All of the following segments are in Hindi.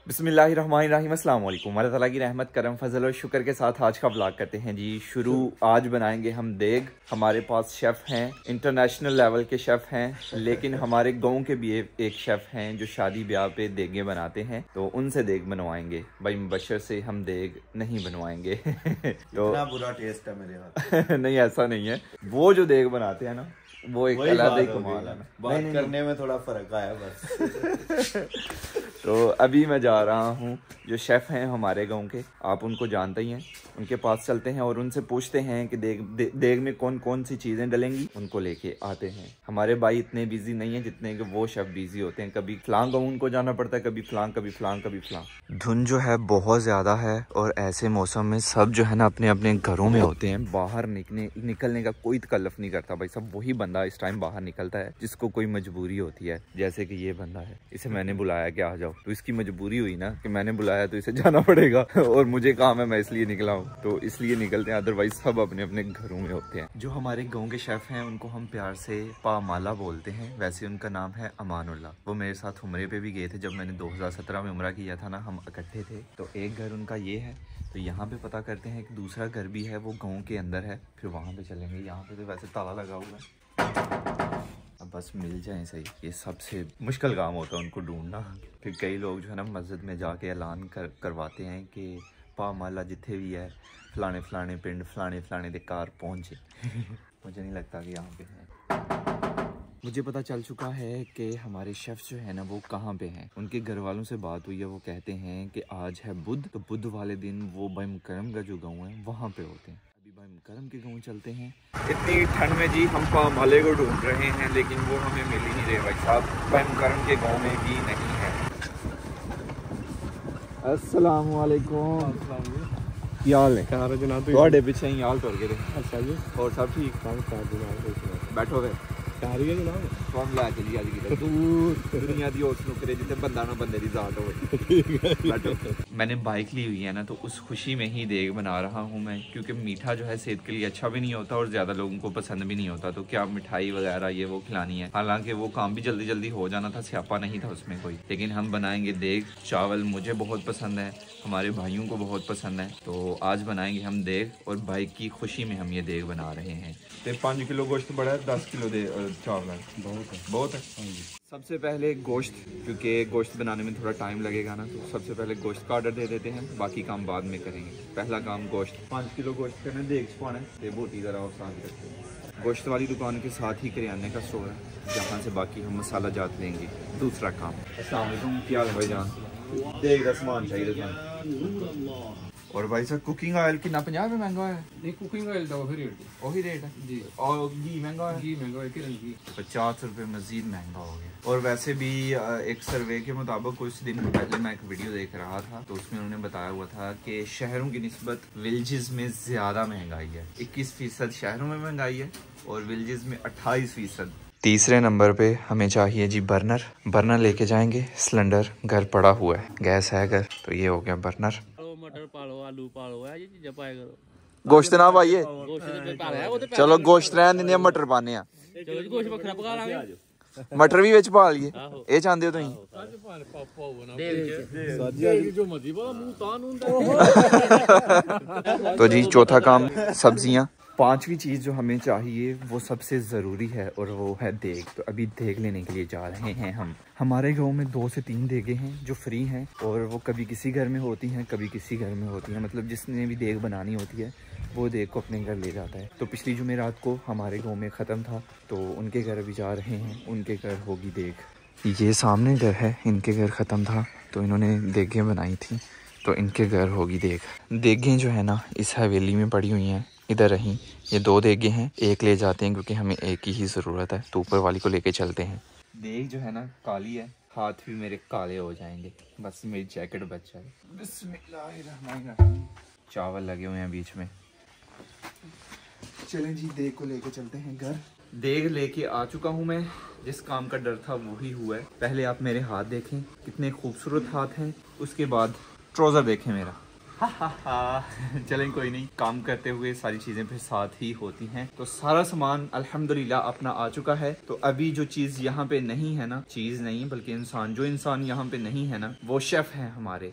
बिस्मिल्लाहिर्रहमानिर्रहीम, अस्सलाम वालेकुम। अल्लाह ताला की रहमत करम फजल और शुक्र के साथ आज का व्लॉग करते हैं जी शुरू। आज बनाएंगे हम देग। हमारे पास शेफ़ हैं, इंटरनेशनल लेवल के शेफ़ हैं, लेकिन हमारे गांव के भी एक शेफ़ हैं जो शादी ब्याह पे देगें बनाते हैं, तो उनसे देग बनवाएंगे। भाई मुबशर से हम देग नहीं बनवाएंगे। तो इतना बुरा टेस्ट है मेरे हाथ। नहीं, ऐसा नहीं है। वो जो देग बनाते हैं ना, वो एक अलग ही कमाल है ना। बात करने में थोड़ा फर्क आया बस। तो अभी मैं जा रहा हूँ, जो शेफ़ हैं हमारे गांव के, आप उनको जानते ही हैं, उनके पास चलते हैं और उनसे पूछते हैं कि देग में कौन कौन सी चीज़ें डलेंगी। उनको लेके आते हैं। हमारे भाई इतने बिजी नहीं है जितने कि वो शेफ़ बिजी होते हैं। कभी फलां गाँव उनको जाना पड़ता है, कभी फलां, कभी फलां, कभी फलां। धुंध जो है बहुत ज़्यादा है और ऐसे मौसम में सब जो है ना अपने अपने घरों में होते हैं। बाहर निकलने का कोई तकल्लुफ़ नहीं करता भाई। सब वही बंदा इस टाइम बाहर निकलता है जिसको कोई मजबूरी होती है। जैसे कि ये बंदा है, इसे मैंने बुलाया कि आ जाओ, तो इसकी मजबूरी हुई ना कि मैंने बुलाया तो इसे जाना पड़ेगा और मुझे काम है, मैं इसलिए निकला हूँ, तो इसलिए निकलते हैं। अदरवाइज सब अपने अपने घरों में होते हैं। जो हमारे गांव के शेफ़ हैं उनको हम प्यार से पामाला बोलते हैं। वैसे उनका नाम है अमानुल्लाह। वो मेरे साथ उम्रे पे भी गए थे। जब मैंने 2017 में उम्रा किया था ना, हम इकट्ठे थे। तो एक घर उनका ये है, तो यहाँ पे पता करते हैं। एक दूसरा घर भी है, वो गाँव के अंदर है, फिर वहाँ पे चलेंगे। यहाँ पे तो वैसे ताला लगा हुआ है, अब बस मिल जाए सही। ये सबसे मुश्किल काम होता है उनको ढूंढना। फिर कई लोग जो है ना मस्जिद में जाके ऐलान करवाते हैं कि पामाला जिथे भी है फलाने फलाने पिंड फलाने फलाने दे कार पहुँचे। मुझे नहीं लगता कि यहाँ पे है। मुझे पता चल चुका है कि हमारे शेफ़ जो है ना वो कहाँ पे हैं। उनके घर वालों से बात हुई है, वो कहते हैं कि आज है बुध, तो बुध वाले दिन वो भाई मुकरम का जो गाँव है वहाँ पे होते हैं। अभी भाई मुकरम के गाँव चलते हैं। इतनी ठंड में जी हम पामाले को ढूंढ रहे हैं, लेकिन वो हमें मिल ही नहीं रहे भाई साहब। भाई मुकरम के गाँव में भी नहीं है। अस्सलाम वालेकुम। क्या हाल है? थोड़े पीछे ही हाल तोड़ के थे। अच्छा जी, और सब ठीक? बैठो वे मैंने बाइक ली हुई है ना, तो उस खुशी में ही देग बना रहा हूँ मैं, क्योंकि मीठा जो है सेहत के लिए अच्छा भी नहीं होता और ज्यादा लोगों को पसंद भी नहीं होता। तो क्या मिठाई वगैरह ये वो खिलानी है। हालांकि वो काम भी जल्दी जल्दी हो जाना था, स्यापा नहीं था उसमें कोई। लेकिन हम बनाएंगे देग। चावल मुझे बहुत पसंद है, हमारे भाइयों को बहुत पसंद है, तो आज बनाएंगे हम देग और भाई की खुशी में हम ये देग बना रहे हैं। 5 किलो गोश्त बड़ा है, 10 किलो चावल है, बहुत है। सबसे पहले गोश्त, क्योंकि गोश्त बनाने में थोड़ा टाइम लगेगा ना, तो सबसे पहले गोश्त का ऑर्डर दे देते हैं, बाकी काम बाद में करेंगे। पहला काम गोश्त। 5 किलो गोश्त करना, देख छुपाना है, बोटी ज़रा और साथ रखते हैं। गोश्त वाली दुकान के साथ ही किराने का स्टोर है, जहाँ से बाकी हम मसाला जात लेंगे। दूसरा काम, अस्सलाम वालेकुम, क्या हाल है भाईजान? देख सामान चाहिए था। और भाई साहब कुकिंग ऑयल कितना 50 रुपये महंगा है? नहीं, कुकिंग ऑयल का वही रेट है जी। और घी महंगा है? घी महंगा है, घी 50 रुपये मजीद महंगा हो गया। और वैसे भी एक सर्वे के मुताबिक कुछ दिन पहले मैं एक वीडियो देख रहा था, तो उसमें उन्होंने बताया हुआ था कि शहरों की निस्बत विलेजेस में ज्यादा महंगाई है। 21% शहरों में महंगाई है और विलेजेस में 28%। तीसरे नंबर पे हमें चाहिए जी बर्नर लेके जाएंगे। सिलेंडर घर पड़ा हुआ है, गैस है घर, तो ये हो गया बर्नर। मटर पालो, आलू पालो, ये चीज़ें पाया करो। गोश्त ना पाइए, चलो गोश्त रहने देंगे, मटर पाने आ। चलो जी, गोश्त बखरा पका लांगे। मटर भी विच पा लिए, ये चाहते हो तुम? तो जी चौथा काम सब्जियां। पांचवी चीज जो हमें चाहिए वो सबसे जरूरी है और वो है देग। तो अभी देग लेने के लिए जा रहे हैं हम। हमारे गांव में 2 से 3 देगे हैं जो फ्री हैं, और वो कभी किसी घर में होती हैं, कभी किसी घर में होती हैं। मतलब जिसने भी देग बनानी होती है वो देग को अपने घर ले जाता है। तो पिछली जुमेरात को हमारे गाँव में ख़त्म था, तो उनके घर अभी जा रहे हैं, उनके घर होगी देग। ये सामने घर है, इनके घर ख़त्म था, तो इन्होंने देगें बनाई थी, तो इनके घर होगी देग। देगें जो है ना इस हवेली में पड़ी हुई हैं, इधर रहीं। ये 2 देगे हैं, एक ले जाते हैं क्योंकि हमें एक ही ज़रूरत है, तो ऊपर वाली को लेके चलते हैं। देग जो है ना काली है, हाथ भी मेरे काले हो जाएंगे, बस मेरी जैकेट बच जाए। बिस्मिल्लाहिर्रहमानिर्रहीम। चावल लगे हुए हैं बीच में। चलें जी, देग को लेके चलते हैं घर। देग लेके आ चुका हूँ मैं। जिस काम का डर था वही हुआ है। पहले आप मेरे हाथ देखें, कितने खूबसूरत हाथ हैं। उसके बाद ट्राउज़र देखें मेरा, चलें कोई नहीं, काम करते हुए सारी चीज़ें फिर साथ ही होती हैं। तो सारा सामान अल्हम्दुलिल्लाह अपना आ चुका है। तो अभी जो चीज़ यहाँ पे नहीं है ना, चीज़ नहीं बल्कि इंसान, जो इंसान यहाँ पे नहीं है ना वो शेफ़ हैं हमारे।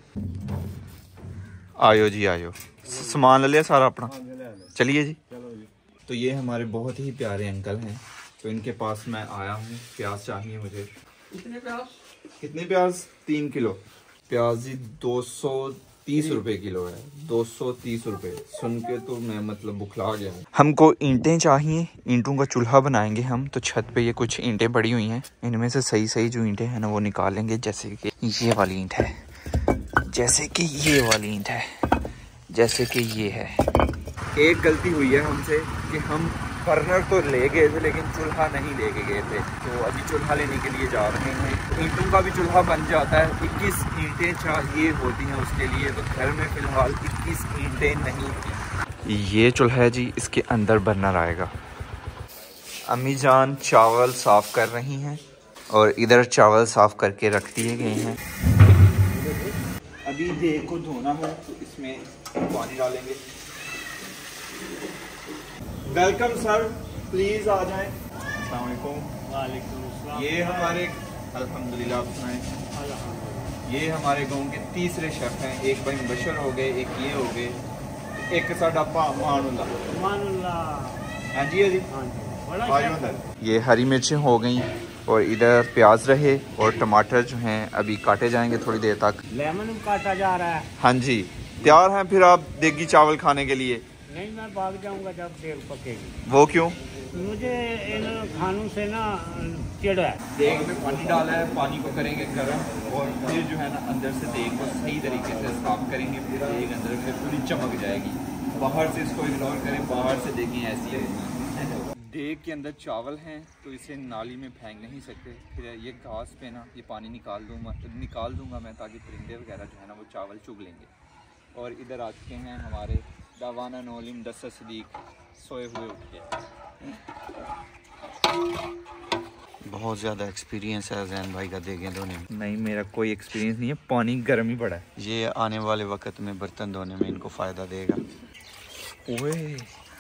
आयो जी आयो, सामान ले लिया सारा अपना, चलिए जी। तो ये हमारे बहुत ही प्यारे अंकल हैं, तो इनके पास मैं आया हूँ। प्याज चाहिए मुझे। कितने प्याज? 3 किलो प्याज जी। 230 रुपए किलो है। 230 रुपए सुन के तो मैं मतलब बुखला गया। हमको ईंटें चाहिए, ईंटों का चूल्हा बनाएंगे हम। तो छत पे ये कुछ ईंटें पड़ी हुई हैं, इनमें से सही सही जो ईंटें हैं ना वो निकालेंगे। जैसे कि ये वाली ईंट है, जैसे कि ये वाली ईंट है, जैसे कि ये है। एक गलती हुई है हमसे कि हम बर्नर तो ले गए थे लेकिन चूल्हा नहीं लेके गए थे। तो अभी चूल्हा लेने के लिए जा रहे हैं। ईंटों का भी चूल्हा बन जाता है। 21 ईंटें चाहिए होती हैं उसके लिए। तो घर में फ़िलहाल 21 ईंटें नहीं। ये चूल्हा है जी, इसके अंदर बर्नर आएगा। अम्मी जान चावल साफ़ कर रही हैं और इधर चावल साफ़ करके रख दिए गए हैं। अभी देग को धोना है तो इसमें पानी डालेंगे। वेलकम सर, प्लीज आ जाएं। अस्सलाम वालेकुम। ये हमारे अल्हम्दुलिल्लाह आप सुनाएं। ये हमारे गांव के तीसरे शेफ हैं। एक भाई मुबशर हो गए, एक ये हो गए, एक साडा मानुल्ला। हाँ जी ये हरी मिर्चें हो गई और इधर प्याज रहे और टमाटर जो हैं अभी काटे जाएंगे थोड़ी देर तक। लेमन काटा जा रहा है। हाँ जी, तैयार हैं फिर आप देगी चावल खाने के लिए? नहीं, मैं भाग जाऊंगा जब देग पकेगी। वो क्यों? मुझे इन खानों से ना चिढ़ है। देग में पानी डाला है, पानी को करेंगे गर्म और फिर जो है ना अंदर से देग को सही तरीके से साफ करेंगे। फिर देग अंदर से पूरी चमक जाएगी। बाहर से इसको इग्नोर करें, बाहर से देखें ऐसी है। देग के अंदर चावल हैं तो इसे नाली में फेंक नहीं सकते। फिर ये घास पे ना ये पानी निकाल दूंगा मैं, ताकि परिंदे वगैरह जो है ना वो चावल चुग लेंगे। और इधर आ चुके हैं हमारे दावाना नौलिम दस्सा सदीक, सोए हुए उठ के। बहुत ज़्यादा एक्सपीरियंस है जैन भाई का देखें धोने में। नहीं, मेरा कोई एक्सपीरियंस नहीं है, पानी गर्म ही पड़ा है। ये आने वाले वक्त में बर्तन धोने में इनको फ़ायदा देगा। ओए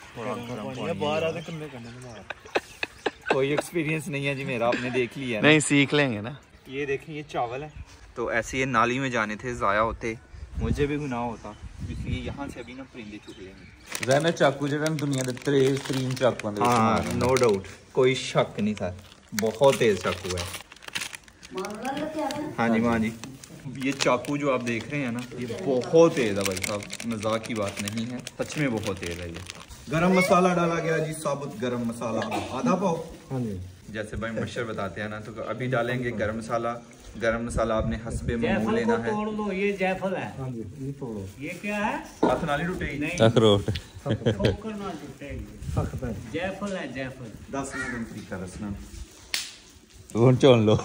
कोई एक्सपीरियंस नहीं है जी मेरा, आपने देख लिया है। नहीं, सीख लेंगे ना। ये देखें, ये चावल है तो ऐसे ये नाली में जाने थे, ज़ाया होते, मुझे भी गुनाह होता, इसलिए यहाँ से अभी ना परिंदे चुग लेंगे। जैन चाकू जो दुनिया के तरीन चाकू, हाँ नो डाउट, कोई शक नहीं था, बहुत तेज चाकू है। हाँ जी माँ जी, ये चाकू जो आप देख रहे हैं ना ये बहुत तेज है भाई साहब, मजाक की बात नहीं है, सच में बहुत तेज है। ये गरम मसाला डाला गया जी, साबुत गरम मसाला आधा पाव। हाँ जी, जैसे भाई मुबशर बताते हैं ना, तो अभी डालेंगे गरम मसाला। गरम मसाला आपने हस्बे मामूल लेना है। तोड़ लो, ये जायफल है। हाँ जी, ये तोड़ो। ये क्या है? हाथ नाली टूटेगी। अखरोट ठोकर ना टूटेगी। जायफल है, जायफल। 10 मिनट तरीका रसना चुन लो।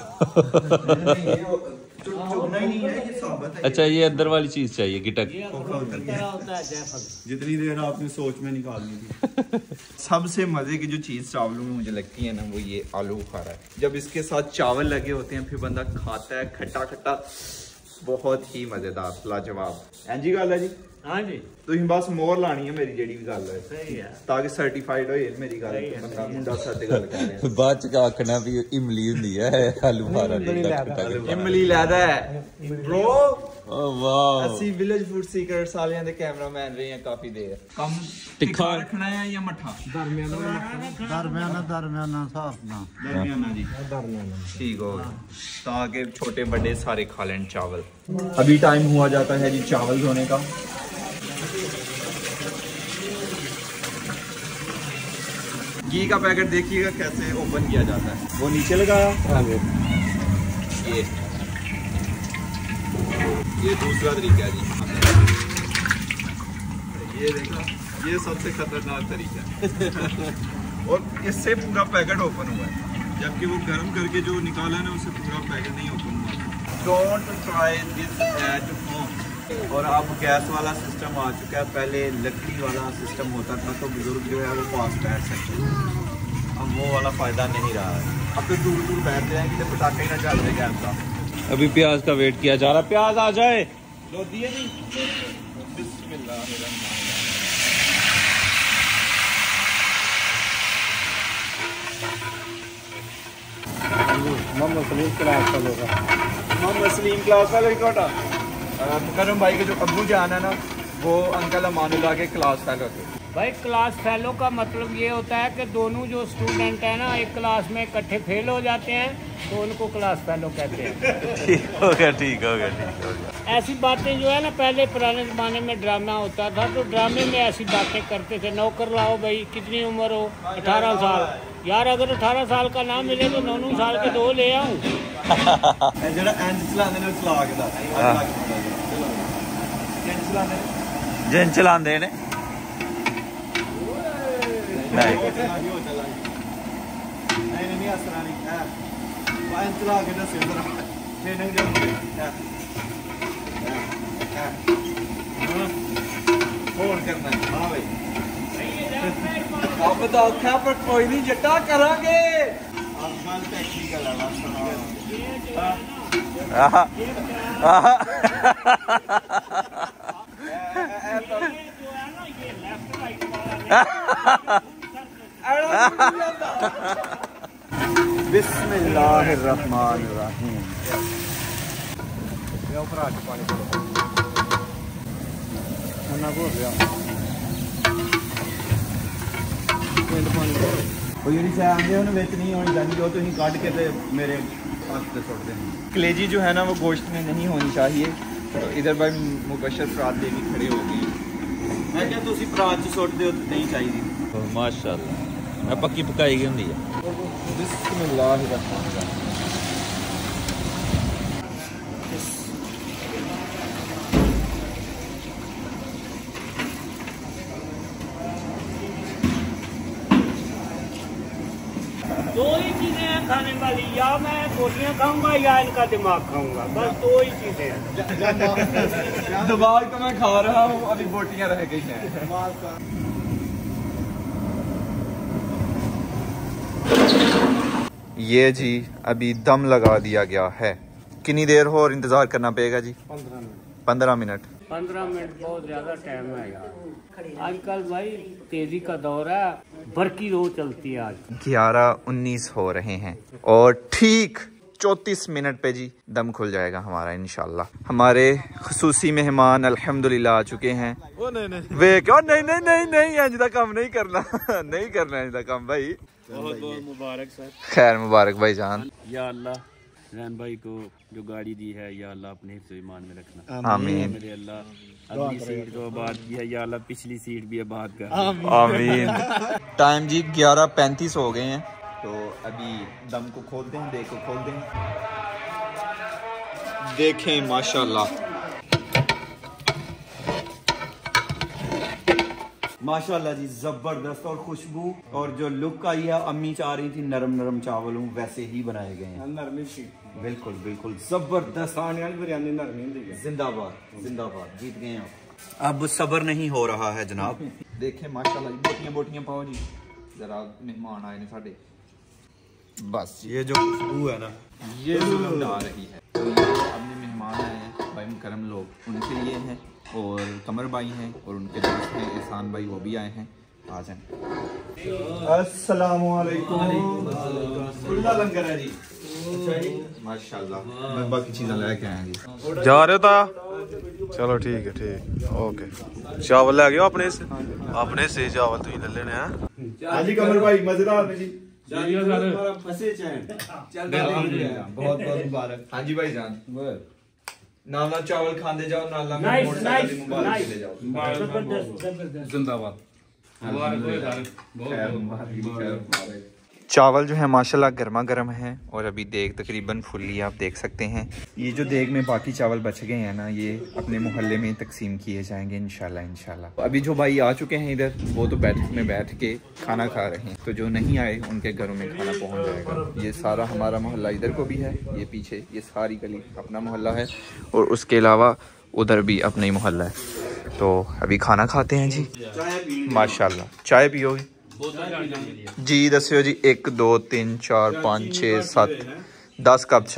चुगना ही नहीं है, ये साबुत है। अच्छा, ये अंदर वाली चीज चाहिए गिटक। ये अखरोट की तरह होता है जायफल। जितनी देर आपने सोच में निकालनी थी। सबसे मजे की जो चीज चावलों में मुझे लगती है ना वो ये आलू बुखारा है। जब इसके साथ चावल लगे होते हैं फिर बंदा खाता है खट्टा खट्टा, बहुत ही मजेदार, लाजवाब। एंजी गल है जी। हाँ जी, तुम बस मोहर लानी है मेरी जेडी भी गल है, सही है, ताकि सर्टिफाइड हो मेरी गल। बंदा मुंडा सच गल कह रहा है। बाद च आखना भी इमली हुंदी है आलू बुखारा। इमली लैदा है ब्रो। ओ वाह, ਅਸੀਂ ਵਿਲੇਜ ਫੂਡ ਸੀਕਰਟਸ ਵਾਲਿਆਂ ਦੇ ਕੈਮਰਾਮੈਨ ਰਹੇ ਹਾਂ ਕਾਫੀ ਦੇਰ। ਕੰਮ ਤਿੱਖਾ ਰੱਖਣਾ ਹੈ ਜਾਂ ਮੱਠਾ? दरमियाना साफ ना दरमियाना जी, ठीक हो गया, ताकि छोटे बड़े सारे खा लें चावल। अभी टाइम हुआ जाता है जी चावल धोने का। घी का पैकेट देखिएगा कैसे ओपन किया जाता है, वो नीचे लगाया। ये दूसरा तरीका है जी। ये देखा, ये सबसे खतरनाक तरीका है। और इससे पूरा पैकेट ओपन हुआ है, जबकि वो गर्म करके जो निकाला ना उससे पूरा पैकेट नहीं ओपन हुआ। Don't try this at home. और अब गैस वाला सिस्टम आ चुका है, पहले लकड़ी वाला सिस्टम होता था तो बुजुर्ग जो है वो पास बैठ सकते हैं, अब वो वाला फ़ायदा नहीं रहा है। अब तो दूर दूर बैठ जाएंगे तो पटाखे ही ना चल रहे गैस का। अभी प्याज का वेट किया जा रहा, प्याज आ जाए। लो दिए जी। मोहम्मद सलीम क्लास का होगा। मोहम्मद सलीम क्लास वाले कोटा मुकरम भाई के जो अब्बू जान है ना, वो अंकल अमानुल्लाह के क्लास फेलो थे। भाई क्लास फेलो का मतलब ये होता है कि दोनों जो स्टूडेंट हैं ना एक क्लास में इकट्ठे फेल हो जाते हैं तो उनको क्लास फेलो कहते हैं। ठीक हो गया, ठीक हो गया, ठीक हो गया। ऐसी बातें जो है ना, पहले पुराने ज़माने में ड्रामा होता था तो ड्रामे में ऐसी बातें करते थे। नौकर लाओ भाई, कितनी उम्र हो? 18 साल। यार अगर 18 साल का ना मिले तो 9 साल के 2 ले आऊँ। जिन चलाते ने अब तो औखा पर कोई नहीं जट्टा करांगे। बिस्मिल्लाहिर्रहमानिर्रहीम। कलेजी जो है ना वो गोश्त में नहीं होनी चाहिए। तो इधर भाई मुबशर परात लेके खड़े हो गए। मैं क्या तुसी परात च सुट दे नहीं चाहिए। माशाअल्लाह मैं पक्की पकाई गई हुंदी है। बिस्मिल्लाहिर्रहमानिर्रहीम। दो ही चीजें हैं खाने वाली, या मैं बोटियां खाऊंगा या इनका दिमाग खाऊंगा, बस दो ही चीजें हैं। दिमाग तो मैं खा रहा हूँ, अभी बोटियां रह गई हैं। ये जी अभी दम लगा दिया गया है। कितनी देर हो और इंतजार करना पड़ेगा जी? 15 मिनट। 15 मिनट बहुत ज्यादा टाइम है यार। आजकल भाई तेजी का दौर है, बरकी रो चलती है। आज 11:19 हो रहे हैं और ठीक 34 मिनट पे जी दम खुल जाएगा हमारा इंशाल्लाह। हमारे खुसूसी मेहमान अल्हम्दुलिल्लाह आ चुके हैं। वे क्यों नहीं ऐसा काम नहीं करना नहीं करना ऐसा काम भाई। बहुत बहुत मुबारक सर। खैर मुबारक भाई जान। या अल्लाह रैन भाई को जो गाड़ी दी है या अल्लाह अपने हिफ्ज़ ईमान में रखना। आमीन। मेरे अल्लाह अगली सीट को आबाद किया, या अल्लाह पिछली सीट भी आबाद कर। आमीन। टाइम जी 11:35 हो गए हैं। तो अभी दम को खोलते हैं, देख को खोलते हैं। देखें माशाल्लाह माशाल्लाह जी, जबरदस्त और खुशबू और जो लुक आई है, अम्मी चाह रही थी नरम नरम चावल हूँ वैसे ही बनाए गए हैं। बिल्कुल बिल्कुल जबरदस्त बिरयानी नरमी। जिंदाबाद जिंदाबाद, जीत गए आप। अब सब्र नहीं हो रहा है जनाब। देखें माशाल्लाह बोटियां बोटियां पाओ जी। जरा मेहमान आए ने साढ़े, बस ये जो खुशबू है ना ये जुल्म आ रही है। तो ये अपने मेहमान आए हैं भाई मुकरम लोग, उनके लिए हैं और कमर भाई हैं और उनके दोस्त हैं एहसान भाई, वो भी आए हैं। आ जाएं। अस्सलामु अलैकुम। खुला लंगर है जी। अच्छा जी माशाल्लाह। मैं बाकी चीज़ें लेके आए जी। जा रहे हो ता? चलो ठीक है, ठीक ओके। चावल ले गए अपने से? अपने से चावल तुम ले लेने हैं। हाँ जी कमर भाई मजेदार में जी। बहुत बहुत मुबारक। हाँ जी भाई जान, नाला चावल खाते जाओ, नाला में मोटरसाइकिल मुबारक ले जाओ। जिंदाबाद। चावल जो है माशाल्लाह गर्मा गर्म है और अभी देग तकरीबन फुल्ली आप देख सकते हैं। ये जो देग में बाकी चावल बच गए हैं ना, ये अपने मोहल्ले में तकसीम किए जाएंगे इंशाल्लाह इंशाल्लाह। अभी जो भाई आ चुके हैं इधर, वो तो बैठक में बैठ के खाना खा रहे हैं, तो जो नहीं आए उनके घरों में खाना पहुंच जाएगा। ये सारा हमारा मोहल्ला इधर को भी है, ये पीछे ये सारी गली अपना मोहल्ला है और उसके अलावा उधर भी अपना ही मोहल्ला है। तो अभी खाना खाते हैं जी माशाल्लाह। चाय पियोगे जी? दस्यो जी 1 2 3 4 5 6 7 10 कप चाय।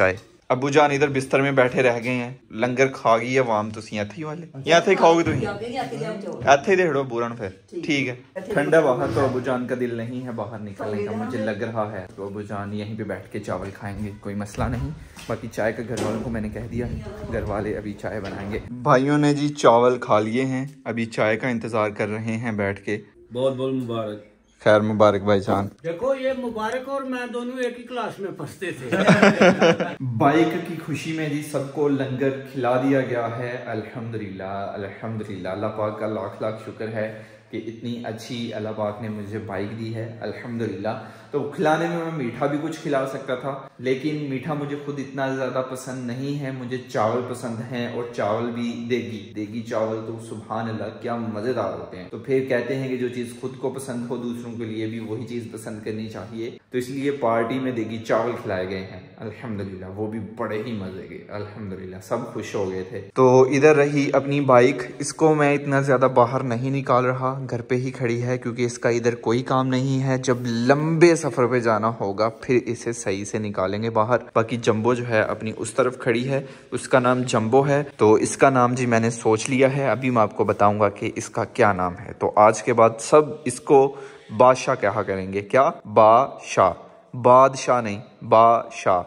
अबू जान इधर बिस्तर में बैठे रह गए हैं, लंगर खा गई है वाम। तुसी इत्थे ही वाले इत्थे ही खाओगे तुसी इत्थे ही देखो बुरन फिर ठीक है। ठंडा बाहर तो अबू जान का दिल नहीं है बाहर निकलने का, मुझे लग रहा है तो अबू जान यहीं पे बैठ के चावल खाएंगे, कोई मसला नहीं। बाकी चाय का घर वालों को मैंने कह दिया है, घर वाले अभी चाय बनाएंगे। भाइयों ने जी चावल खा लिए हैं, अभी चाय का इंतजार कर रहे हैं बैठ के। बहुत बहुत मुबारक। खैर मुबारक भाईजान। देखो ये मुबारक और मैं दोनों एक ही क्लास में पढ़ते थे। बाइक की खुशी में जी सबको लंगर खिला दिया गया है। अल्हम्दुलिल्लाह अल्हम्दुलिल्लाह, अल्लाह पाक का लाख लाख शुक्र है कि इतनी अच्छी अल्लाह पाक ने मुझे बाइक दी है अल्हम्दुलिल्लाह। तो खिलाने में मैं मीठा भी कुछ खिला सकता था, लेकिन मीठा मुझे खुद इतना ज़्यादा पसंद नहीं है, मुझे चावल पसंद हैं और चावल भी देगी चावल तो सुभान अल्लाह क्या मज़ेदार होते हैं। तो फिर कहते हैं कि जो चीज़ खुद को पसंद हो दूसरों के लिए भी वही चीज़ पसंद करनी चाहिए, तो इसलिए पार्टी में देगी चावल खिलाए गए हैं अल्हम्दुलिल्लाह, वो भी बड़े ही मज़े के अल्हम्दुलिल्लाह, सब खुश हो गए थे। तो इधर रही अपनी बाइक, इसको मैं इतना ज़्यादा बाहर नहीं निकाल रहा, घर पे ही खड़ी है क्योंकि इसका इधर कोई काम नहीं है। जब लंबे सफर पे जाना होगा फिर इसे सही से निकालेंगे बाहर। बाकी जंबो जो है अपनी उस तरफ खड़ी है, उसका नाम जंबो है, तो इसका नाम जी मैंने सोच लिया है, अभी मैं आपको बताऊंगा कि इसका क्या नाम है। तो आज के बाद सब इसको बादशाह कहा करेंगे। क्या? बादशाह, बादशाह नहीं, बादशाह,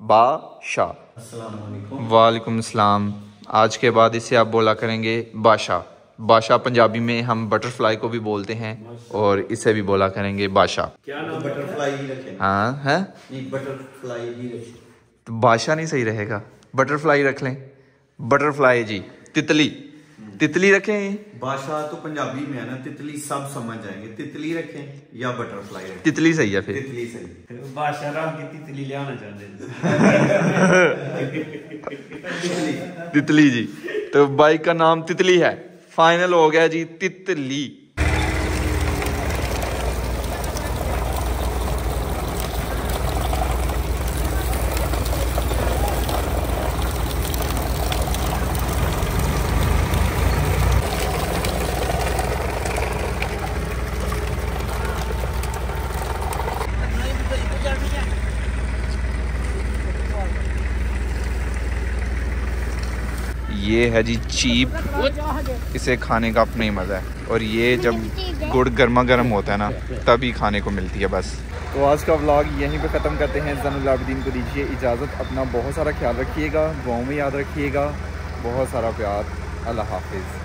बादशाह। वालेकुम सलाम। आज के बाद इसे आप बोला करेंगे बादशाह। बादशाह पंजाबी में हम बटरफ्लाई को भी बोलते हैं और इसे भी बोला करेंगे बादशाह। क्या नाम? बटरफ्लाई ही रखें। हाँ है, बटरफ्लाई ही रखें। तो बादशाह नहीं सही रहेगा, बटरफ्लाई रख लें। बटरफ्लाई जी, तितली, तितली रखें। बादशाह तो पंजाबी में है ना, तितली सब समझ जाएंगे। तितली रखें या बटरफ्लाई रखें? तितली सही है फिर। तितली सही। बादशाह राम की तितली ले आना चाहते हैं। तितली जी, तो बाइक का नाम तितली है, फाइनल हो गया जी, तितली। ये है जी चीप, इसे खाने का अपना ही मज़ा है, और ये जब गुड़ गर्मा गर्म होता है ना तभी खाने को मिलती है बस। तो आज का व्लॉग यहीं पे ख़त्म करते हैं। ज़ैनुल आबिदीन को दीजिए इजाज़त, अपना बहुत सारा ख्याल रखिएगा, गाँव में याद रखिएगा, बहुत सारा प्यार, अल्लाह हाफिज़।